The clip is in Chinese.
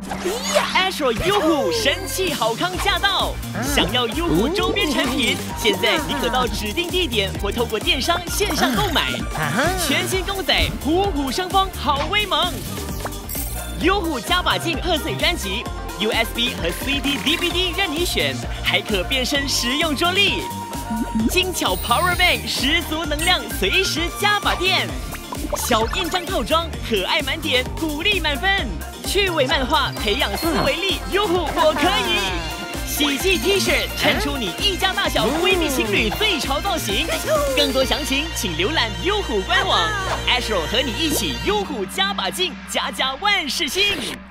Astro 优虎神器好康驾到！想要优虎周边产品，现在你可到指定地点或透过电商线上购买。全新公仔虎虎生风，好威猛！优虎加把劲贺岁专辑 ，USB 和 CD、DVD 任你选，还可变身实用桌历。精巧 Power Bank 十足能量，随时加把电。小印章套装，可爱满点，鼓励满分。趣味漫画，培养思维力。优虎我可以。喜气 T 恤，衬出你一家大小闺蜜情侣最潮造型。更多详情请浏览优虎官网。Astro 和你一起优虎加把劲，家家万事兴。